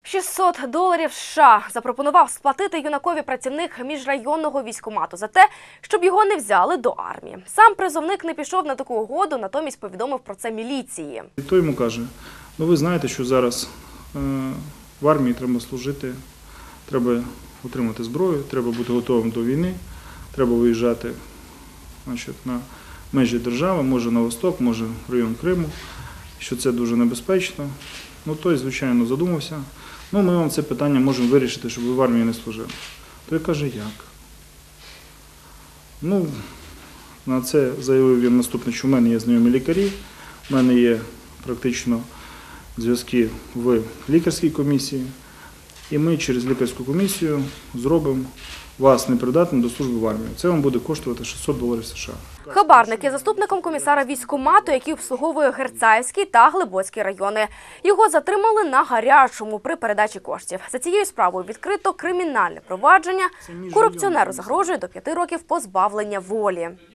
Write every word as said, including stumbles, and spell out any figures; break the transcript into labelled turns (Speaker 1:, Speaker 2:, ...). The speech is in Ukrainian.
Speaker 1: шістсот доларів США запропонував сплатити юнакові працівник міжрайонного військкомату за те, щоб його не взяли до армії. Сам призовник не пішов на таку угоду, натомість повідомив про це міліції.
Speaker 2: І той йому каже, ну ви знаєте, що зараз е, в армії треба служити, треба отримати зброю, треба бути готовим до війни, треба виїжджати, значить, на межі держави, може на восток, може в район Криму, що це дуже небезпечно. Ну той, звичайно, задумався. Ну, ми вам це питання можемо вирішити, щоб ви в армії не служили. Той каже, як? Ну, на це заявив він наступне, що в мене є знайомі лікарі, в мене є практично зв'язки в лікарській комісії, і ми через лікарську комісію зробимо вас непридатним до служби в армії. Це вам буде коштувати шістсот доларів США.
Speaker 1: Хабарник є заступником комісара військкомату, який обслуговує Герцаївський та Глибоцький райони. Його затримали на гарячому при передачі коштів. За цією справою відкрито кримінальне провадження. Корупціонеру загрожує до п'яти років позбавлення волі.